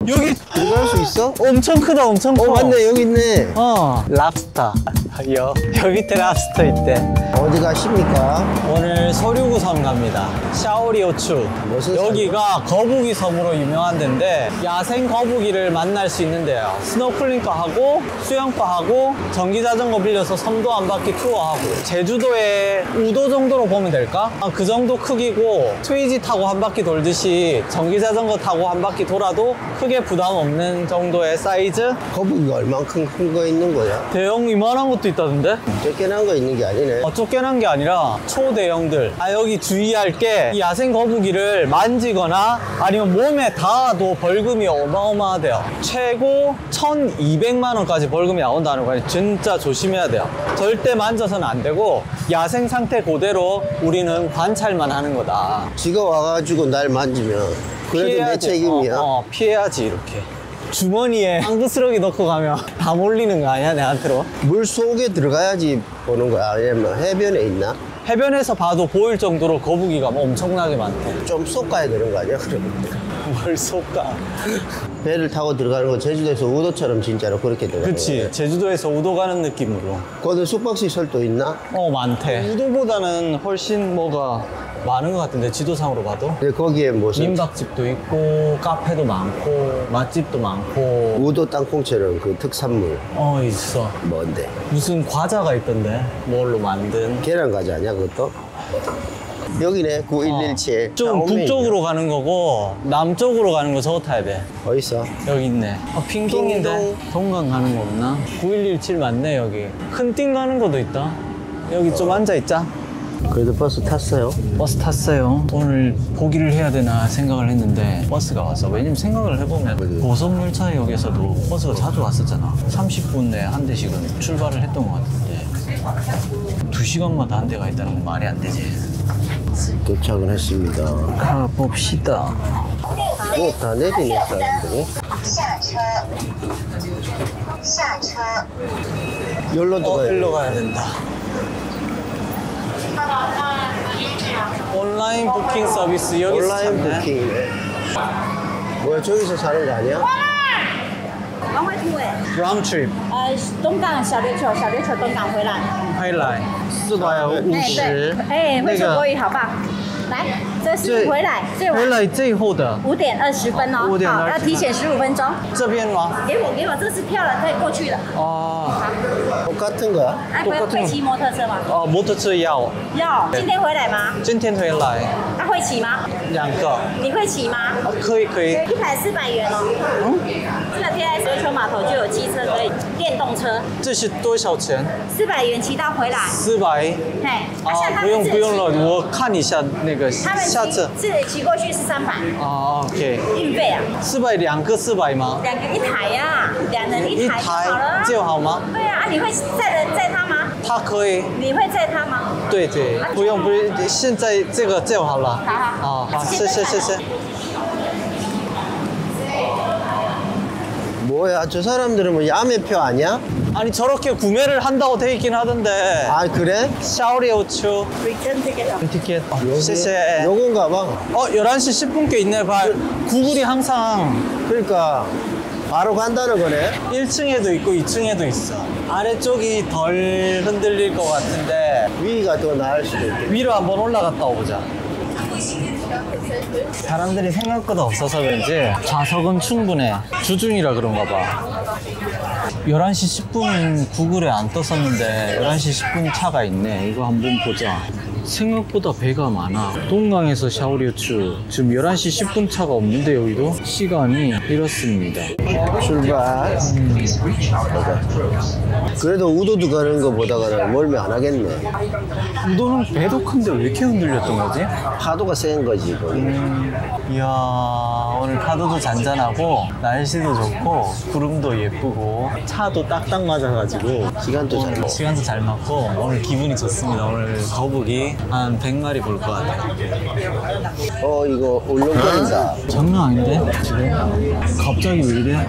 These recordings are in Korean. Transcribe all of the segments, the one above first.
여기 들어갈 수 있어? 엄청 크다, 엄청 커. 맞네, 여기 있네. 랍스터. 여기 밑에 랍스터 있대. 어디 가십니까? 오늘 소류구 섬 갑니다. 샤오리오추. 여기가 거북이 섬으로 유명한 데인데 야생 거북이를 만날 수 있는데요. 스노클링도 하고 수영도 하고 전기자전거 빌려서 섬도 한 바퀴 투어하고. 제주도의 우도 정도로 보면 될까? 그 정도 크기고 트위지 타고 한 바퀴 돌듯이 전기자전거 타고 한 바퀴 돌아도 크게 부담 없는 정도의 사이즈? 거북이가 얼만큼 큰 거 있는 거야? 대형 이만한 것도 있다던데? 쫓겨난 거 있는 게 아니네. 쫓겨난 게 아니라 초대형들. 여기 주의할 게 이 야생 거북이를 만지거나 아니면 몸에 닿아도 벌금이 어마어마하대요. 최고 1,200만 원까지 벌금이 나온다는 거예요. 진짜 조심해야 돼요. 절대 만져서는 안 되고 야생 상태 그대로 우리는 관찰만 하는 거다. 지가 와가지고 날 만지면 그래도 내 책임이야. 피해야지. 이렇게 주머니에 앙그스러기 넣고 가면 다 몰리는 거 아니야, 내한테로? 물 속에 들어가야지 보는 거야. 아니면 해변에 있나? 해변에서 봐도 보일 정도로 거북이가 엄청나게 많대. 좀 쏙가야 되는 거 아니야, 그러면? 뭘 쏟까? 배를 타고 들어가는 거 제주도에서 우도처럼 진짜로 그렇게 들어가는 그치. 거야. 제주도에서 우도 가는 느낌으로. 거기 숙박시설도 있나? 많대. 우도보다는 훨씬 뭐가 많은 것 같은데, 지도상으로 봐도. 근데 거기에 무슨 민박집도 있고 카페도 많고 맛집도 많고. 우도 땅콩처럼 그 특산물 있어. 뭔데? 무슨 과자가 있던데, 뭘로 만든. 계란 과자 아니야 그것도? 여기네 9117. 좀 북쪽으로 가는 거고 남쪽으로 가는 거 저거 타야 돼. 어딨어? 여기 있네. 핑동인데 동강 가는 거 없나? 9117 맞네. 여기 큰 띵 가는 것도 있다. 여기 좀 앉아있자. 그래도 버스 탔어요? 버스 탔어요. 오늘 포기를 해야 되나 생각을 했는데 버스가 왔어. 왜냐면 생각을 해보면 고속열차역에서도 버스가 자주 왔었잖아. 30분 내에 한 대씩은 출발을 했던 것 같은데 2시간마다 한 대가 있다는 건 말이 안 되지. 도착은 했습니다. 가봅시다. 다 내리네 사람들이. 여기로 들어가야 일로 돼. 가야 된다. 온라인 부킹 서비스 여기서 온라인 찾네. 부킹이네. 뭐야 저기서 사는 거 아니야? 往回突哎， round trip 东港小琉球，小琉球东港回来。 回来450。 会说国语好不好？来，这是回来， 回来最后的 5点20分哦， 5点20 好，要提前15分钟。 这边吗？ 给我，这是票了，可以过去了。 똑같은 거야? 会骑摩托车吗？ 摩托车要。 要，今天回来吗？ 今天回来。 会骑吗 2个。 你会骑吗？ 可以。 1台400元哦。这个 TS 琉球码头就有机车可以，电动车。 这是多少钱 400元骑到回来。 400。 嘿， 不用了，我看一下那个下次。 自己骑过去是300。 OK。 运费啊 400，两个400吗 ？2个1台呀，2人1台就好了。 就好吗？ 对啊，你会载他吗？ 他可以。 你会载他吗？ 对，不用，现在这个就好了。好，谢谢。 뭐야 저 사람들은 뭐 야매표 아니야? 아니 저렇게 구매를 한다고 돼 있긴 하던데. 아 그래? 샤오리오추 Return ticket. 티켓. 요새 요건가 봐. 11시 10분께 있네. 봐. 구글이 항상. 그러니까 바로 간다는 거네. 1층에도 있고 2층에도 있어. 아래쪽이 덜 흔들릴 것 같은데 위가 더 나을 수도 있겠다. 위로 한번 올라갔다 오자. 사람들이 생각보다 없어서 그런지 좌석은 충분해. 주중이라 그런가 봐. 11시 10분 구글에 안 떴었는데 11시 10분 차가 있네. 이거 한번 보자. 생각보다 배가 많아. 동강에서 샤오리오추 지금 11시 10분 차가 없는데 여기도 시간이 이렇습니다. 출발. 그래도 우도도 가는 거 보다가는 멀미 안 하겠네. 우도는 배도 큰데 왜 이렇게 흔들렸던 거지? 파도가 센 거지 거기. 이야, 오늘 파도도 잔잔하고 날씨도 좋고 구름도 예쁘고 차도 딱딱 맞아가지고 시간도 잘 맞고 오늘 기분이 좋습니다. 오늘 거북이 한 100마리 볼 것 같아요. 이거 울렁거린다. 장난 아닌데? 지금? 갑자기 왜 이래?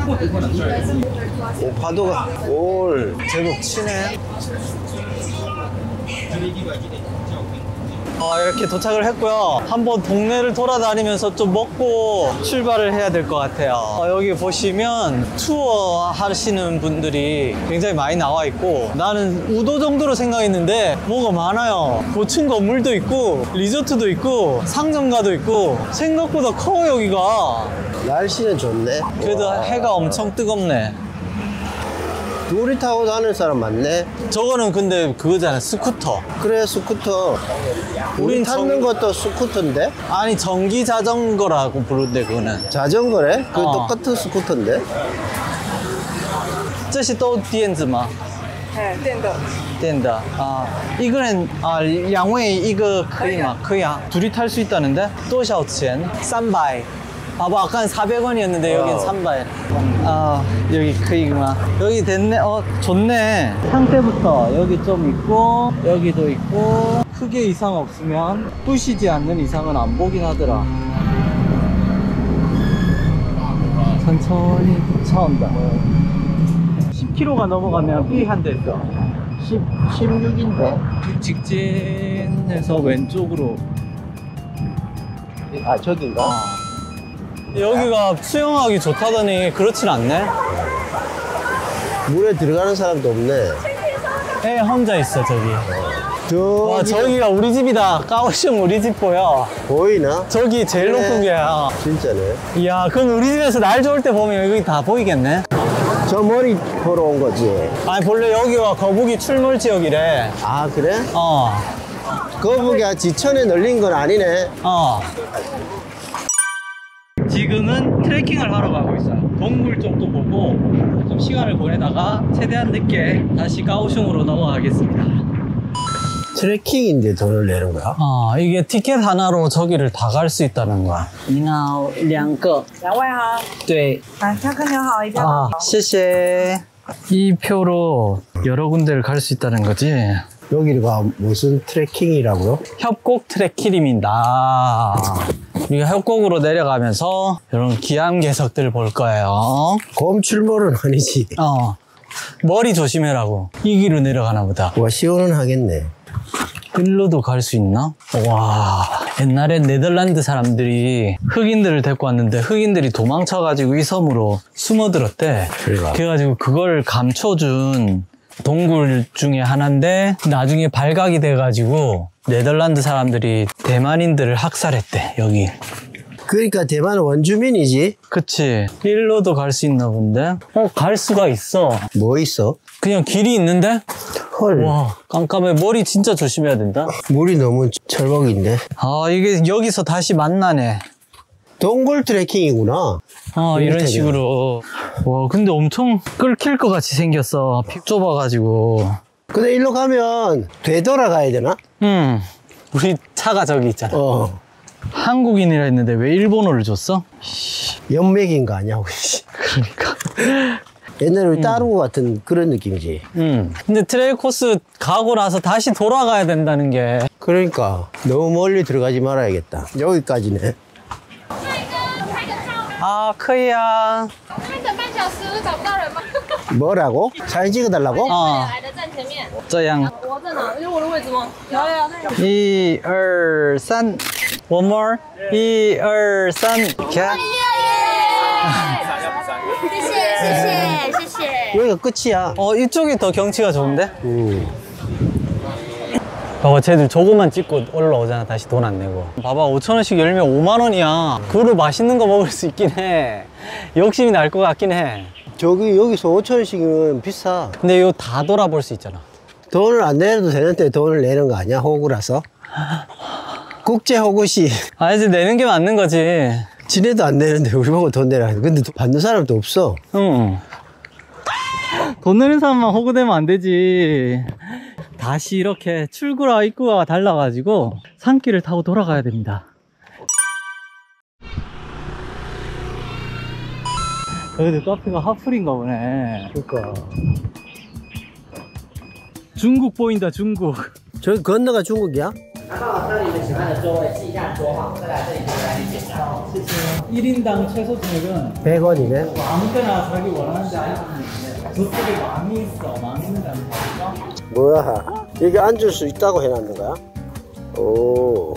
파도가 제법 치네. 이렇게 도착을 했고요. 한번 동네를 돌아다니면서 좀 먹고 출발을 해야 될 것 같아요. 여기 보시면 투어 하시는 분들이 굉장히 많이 나와 있고, 나는 우도 정도로 생각했는데 뭐가 많아요. 고층 건물도 있고 리조트도 있고 상점가도 있고 생각보다 커 여기가. 날씨는 좋네. 그래도 해가 엄청 뜨겁네. 둘이 타고 다니는 사람 많네. 저거는 근데 그거잖아, 스쿠터. 그래, 스쿠터. 우리 우린 타는 것도 스쿠터인데? 아니 전기 자전거라고 부르는데 그거는. 자전거래? 그 어. 똑같은 스쿠터인데? 这些都电子吗？ 电的。 电的啊，一个人啊，两位一个可以吗？可以啊，둘이 탈 수 있다는데? 多少钱？ 300. 봐봐, 아까는 400원이었는데 여긴 300. 여기 크이구나. 여기 됐네. 좋네. 상태부터 여기 좀 있고 여기도 있고, 크게 이상 없으면, 부시지 않는 이상은 안 보긴 하더라. 천천히 차온다. 10km가 넘어가면 B 한 대 있어. 16인데 직진해서 왼쪽으로. 아, 저긴가? 여기가 수영하기 좋다더니 그렇진 않네. 물에 들어가는 사람도 없네. 애 혼자 있어 저기. 와, 저기 저기가 우리 집이다. 까오슝 우리 집 보여. 보이나? 저기 제일 그래. 높은 게야. 진짜네. 이야, 그럼 우리 집에서 날 좋을 때 보면 여기 다 보이겠네. 저 머리 보러 온 거지. 아니 본래 여기가 거북이 출몰 지역이래. 아, 그래? 거북이가 지천에 널린 건 아니네. 지금은 트레킹을 하러 가고 있어요. 동굴 쪽도 보고 좀 시간을 보내다가 최대한 늦게 다시 까오슝으로 넘어가겠습니다. 트레킹인데 돈을 내는 거야? 이게 티켓 하나로 저기를 다 갈 수 있다는 거야. 2个 2位哈。 对来，挑看挑好一票。 谢谢. 이 표로 여러 군데를 갈 수 있다는 거지. 여기가 무슨 트레킹이라고요? 협곡 트레킹입니다. 우리가 협곡으로 내려가면서 이런 기암괴석들을 볼 거예요. 곰 출몰은 아니지. 머리 조심해라고. 이 길로 내려가나 보다. 와, 시원하겠네. 일로도 갈 수 있나? 와, 옛날에 네덜란드 사람들이 흑인들을 데리고 왔는데 흑인들이 도망쳐가지고 이 섬으로 숨어들었대. 그래가지고 그걸 감춰준 동굴 중에 하나인데, 나중에 발각이 돼가지고 네덜란드 사람들이 대만인들을 학살했대 여기. 그러니까 대만 원주민이지. 그치. 일로도 갈 수 있나 본데. 갈 수가 있어. 뭐 있어? 그냥 길이 있는데. 헐. 와, 깜깜해. 머리 진짜 조심해야 된다. 물이 너무 철벅인데. 이게 여기서 다시 만나네. 동굴 트레킹이구나. 이런 식으로. 와, 근데 엄청 끓길 것 같이 생겼어. 픽 좁아가지고. 근데 일로 가면 되돌아가야 되나? 우리 차가 저기 있잖아. 한국인이라 했는데 왜 일본어를 줬어? 연맥인 거 아니야, 혹시? 그러니까. 옛날에 우리 따르고 같은 그런 느낌이지. 근데 트레일 코스 가고 나서 다시 돌아가야 된다는 게. 그러니까 너무 멀리 들어가지 말아야겠다. 여기까지네. 可以啊. 开等半小时找不到人吗？ 뭐라고? 사진 찍어달라고? 来的站前面。 这样. 我在哪？有我的位置吗？有有。 1, 2, 3. One more. 1, 2, 3. 가. 谢谢。 여기가 끝이야. 이쪽이 더 경치가 좋은데? 봐봐, 쟤들 저거만 찍고 올라오잖아. 다시 돈 안 내고. 봐봐, 5,000원씩 열면 5만 원이야. 그거로 맛있는 거 먹을 수 있긴 해. 욕심이 날 것 같긴 해. 여기서 5,000원씩은 비싸. 근데 이거 다 돌아볼 수 있잖아. 돈을 안 내도 되는데 돈을 내는 거 아니야? 호구라서? 국제 호구시. 이제 내는 게 맞는 거지. 지네도 안 내는데 우리 보고 돈 내라. 근데 돈 받는 사람도 없어. 응. 돈 내는 사람만 호구되면 안 되지. 다시 이렇게 출구와 입구가 달라가지고 산길을 타고 돌아가야 됩니다. 여기도 카페가 하플인가 보네. 그러니까. 중국 보인다, 중국. 저기 건너가 중국이야? 1인당 최소 금액은 100원이네. 아무 때나 자기 원하는 데 앉을 수 있는데 저쪽에 망이 있어. 망 있는 데 앉을까? 뭐야? 여기 앉을 수 있다고 해놨는 거야? 오.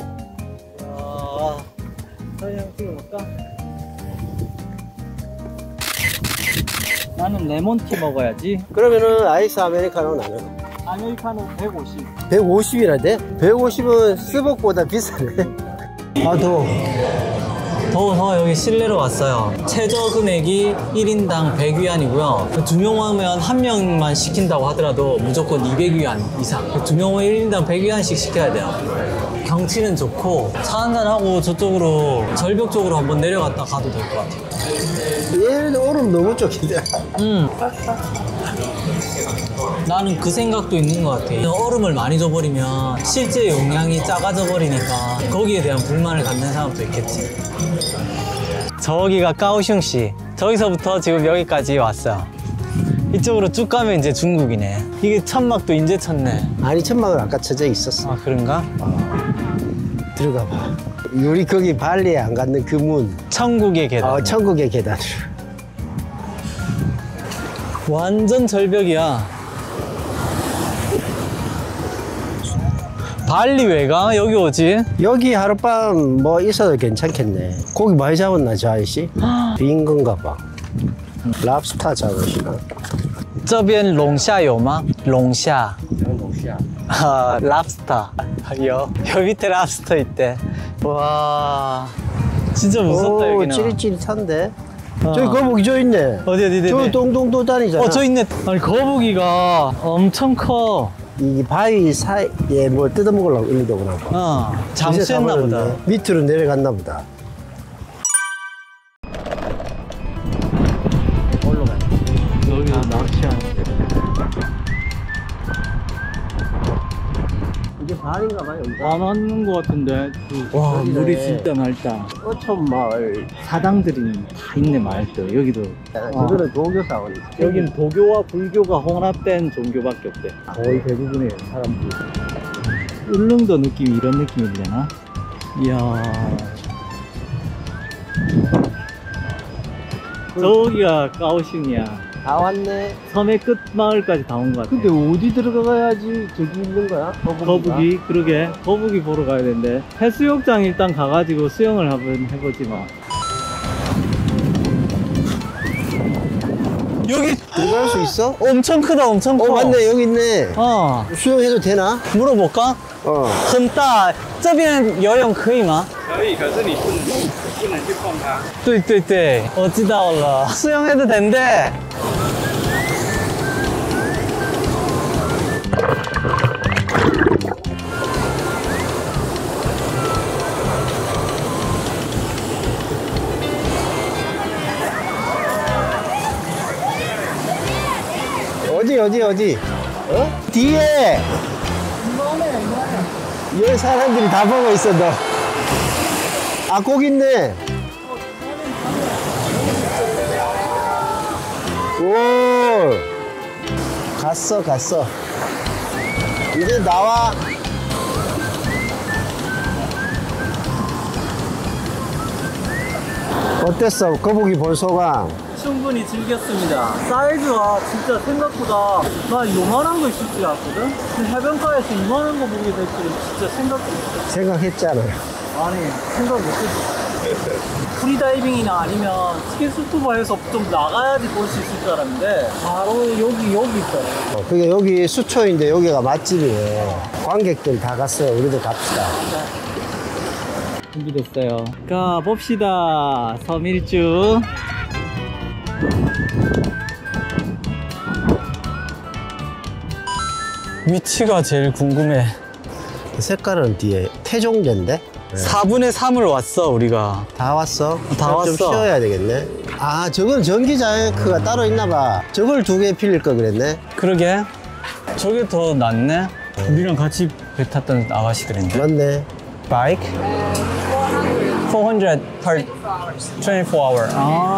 사진 찍어볼까? 나는 레몬티 먹어야지. 그러면은 아이스 아메리카노 나는 아메리카노 150. 150이라대? 150은 스벅보다 비싸네. 아, 더워. 더워서 여기 실내로 왔어요. 최저 금액이 1인당 100위안이고요. 2명 오면 1명만 시킨다고 하더라도 무조건 200위안 이상. 2명 오면 1인당 100위안씩 시켜야 돼요. 경치는 좋고 차 한잔하고 저쪽으로 절벽 쪽으로 한번 내려갔다 가도 될 것 같아요. 얘는 얼음 너무 쪽인데. 나는 그 생각도 있는 것 같아. 얼음을 많이 줘버리면 실제 용량이 작아져 버리니까 거기에 대한 불만을 갖는 사람도 있겠지. 저기가 까오슝시. 저기서부터 지금 여기까지 왔어요. 이쪽으로 쭉 가면 이제 중국이네. 이게 천막도 이제 쳤네. 아니, 천막은 아까 쳐져 있었어. 아, 그런가? 들어가 봐. 우리 거기 발리에 안 갔는 그 문. 천국의 계단. 천국의 계단. 완전 절벽이야. 발리 왜 가? 여기 오지? 여기 하룻밤 뭐 있어도 괜찮겠네. 고기 많이 잡았나, 저 아저씨? 빈 건가 봐. 랍스타 잡으시나? 这边龙虾有吗?龙虾. 아, 랍스터. 여 밑에 랍스터 있대. 와, 진짜 무섭다. 여기는. 찌릿찌릿한데? 저기 거북이 저 있네. 어디. 저 동동도 다니잖아. 저 있네. 아니, 거북이가 엄청 커. 이 바위 사이에 뭘 뜯어먹으려고 일로 오나 봐. 잠수했나 보다. 밑으로 내려갔나 보다. 올라가. 여기는 낚시하는데. 이게 발인가 봐요. 안 왔는 것 같은데. 와, 여기네. 물이 진짜 맑다. 어촌마을. 사당들이 다 있네, 맑도. 여기도. 저거는 도교 사원. 여긴 도교와 불교가 혼합된 종교밖에 없대. 거의 대부분의 사람들이. 울릉도 느낌이 이런 느낌이려나? 이야. 저기가 까오슝이야. 다 왔네. 섬의 끝 마을까지 다 온 것 같아. 근데 어디 들어가야지 저기 있는 거야? 거북이? 그러게. 거북이 보러 가야 되는데. 해수욕장 일단 가가지고 수영을 한번 해보지 뭐. 여기 들어갈 수 있어? 엄청 크다, 엄청 커. 맞네, 여기 있네. 수영해도 되나? 물어볼까? 很大，这边游泳可以吗？ 可以，可是你不能去碰它。 对对对，我知道了。 수영해도 된대. 어디? 뒤에! 여기 사람들이 다 보고 있어, 너. 아, 거기 있네. 오! 갔어. 이제 나와. 어땠어? 거북이 볼 소감? 충분히 즐겼습니다. 사이즈가 진짜 생각보다 나 요만한 거 있을 줄 알았거든? 근데 해변가에서 이만한 거 보게 될 줄은 진짜 생각했잖아. 아니, 생각 못했어. 프리다이빙이나 아니면 스킨스쿠버에서 좀 나가야지 볼 수 있을 줄 알았는데 바로 여기 있어요. 그게 여기 수초인데 여기가 맛집이에요. 관객들 다 갔어요. 우리도 갑시다. 준비됐어요. 가 봅시다. 섬 일주. 위치가 제일 궁금해. 색깔은 뒤에 태종대인데? 4분의 3을 왔어, 우리가. 다 왔어? 다 좀 왔어. 쉬어야 되겠네. 아, 저건 전기자이크가 따로 있나봐. 저걸 2개 필릴 걸 그랬네. 그러게. 저게 더 낫네. 우리랑 같이 배 탔던 아가씨들인데. 맞네. Bike? 400 per 24 hour.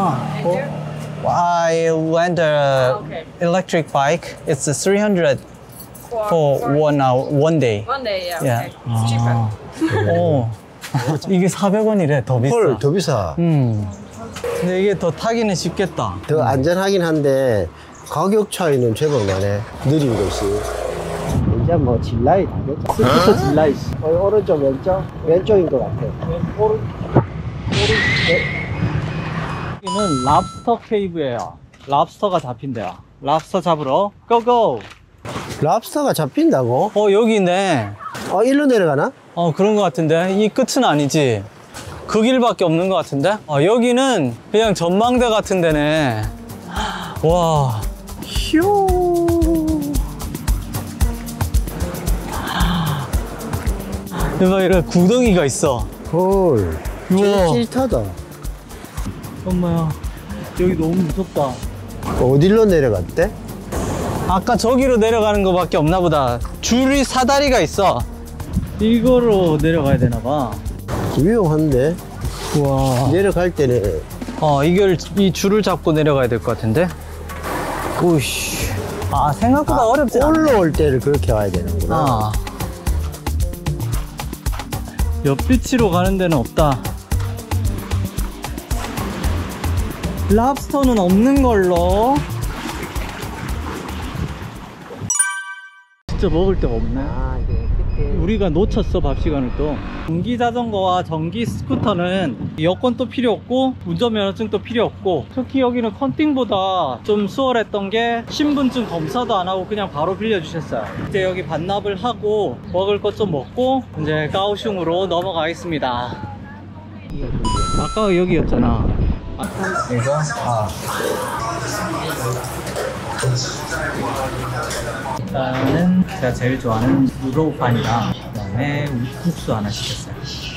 I went the electric bike. It's 300 for 1 hour, 1 day. One day, yeah. Yeah. Okay. It's cheaper. 오. 이게 400원이래. 더 비싸. 헐, 더 비싸. 근데 이게 더 타기는 쉽겠다. 더 안전하긴 한데 가격 차이는 제법 나네. 느린 것이. 이제 뭐 진라이 다 됐죠. 스쿠터 진라이. 오른쪽 왼쪽? 왼쪽인 것 같아. 여기는 랍스터 케이브예요. 랍스터가 잡힌대요. 랍스터 잡으러 고고. 랍스터가 잡힌다고? 여기네. 일로 내려가나? 그런 것 같은데 이 끝은 아니지. 그 길밖에 없는 것 같은데. 여기는 그냥 전망대 같은 데네. 와, 휴. 대박, 이런 구덩이가 있어. 헐. 우와. 찔찔하다. 엄마야, 여기 너무 무섭다. 어디로 내려갔대? 아까 저기로 내려가는 거밖에 없나 보다. 줄이 사다리가 있어. 이거로 내려가야 되나 봐. 위험한데? 우와. 내려갈 때는 이 줄을 잡고 내려가야 될 것 같은데. 오이씨. 생각보다 어렵지 않아. 올라올 때를 그렇게 와야 되는구나. 옆비치로 가는 데는 없다. 랍스터는 없는 걸로. 진짜 먹을 데가 없네. 우리가 놓쳤어, 밥 시간을 또. 전기 자전거와 전기 스쿠터는 여권도 필요 없고 운전면허증도 필요 없고, 특히 여기는 컨팅보다 좀 수월했던 게 신분증 검사도 안 하고 그냥 바로 빌려주셨어요. 이제 여기 반납을 하고 먹을 것 좀 먹고 이제 까오슝으로 넘어가겠습니다. 아까 여기였잖아. 이거? 일단은 제가 제일 좋아하는 누로판이랑 그다음에 국수 하나 시켰어요.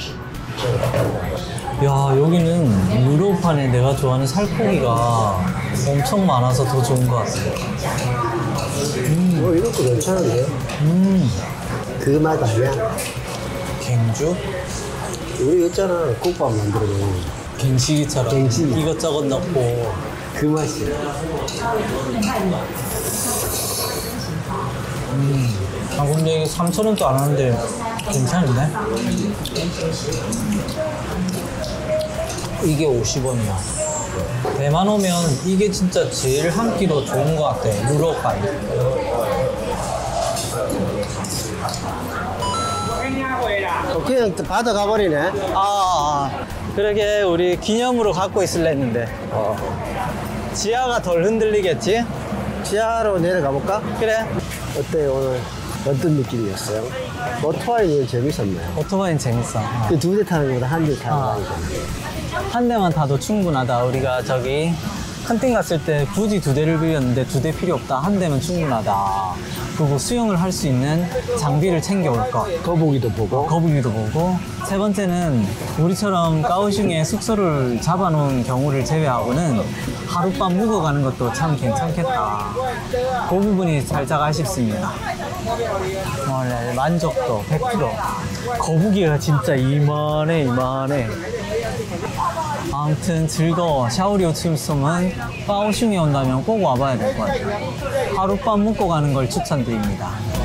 야, 여기는 누로판에 내가 좋아하는 살코기가 엄청 많아서 더 좋은 것 같아요. 이것도 괜찮은데? 그 맛 아니야? 갱주? 우리 있잖아, 국밥 만들어 먹는 갱식이처럼 갱식이. 이것저것 넣고. 그 맛이야. 근데 이게 3,000원도 안 하는데 괜찮은데? 이게 50원이야. 대만 오면 이게 진짜 제일 한 끼로 좋은 것 같아. 누로판. 그냥 받아 가버리네. 그러게 우리 기념으로 갖고 있을래 했는데. 지하가 덜 흔들리겠지? 지하로 내려가 볼까? 그래. 어때 오늘? 어떤 느낌이었어요? 오토바이는 재밌었나요? 오토바이는 재밌어. 그 두 대 타는 것보다 한 대 타는 거 아니잖아. 한 대만 타도 충분하다. 우리가 저기 헌팅 갔을 때 굳이 두 대를 빌렸는데 두 대 필요 없다. 한 대면 충분하다. 그리고 수영을 할 수 있는 장비를 챙겨올 것. 거북이도 보고. 거북이도 보고. 세 번째는 우리처럼 까오슝에 숙소를 잡아놓은 경우를 제외하고는 하룻밤 묵어가는 것도 참 괜찮겠다. 그 부분이 살짝 아쉽습니다. 원래 만족도 100%. 거북이가 진짜 이만해. 아무튼 즐거워. 샤오리오 춤섬은 까오슝에 온다면 꼭 와봐야 될 것 같아요. 하룻밤 묵고 가는 걸 추천드립니다.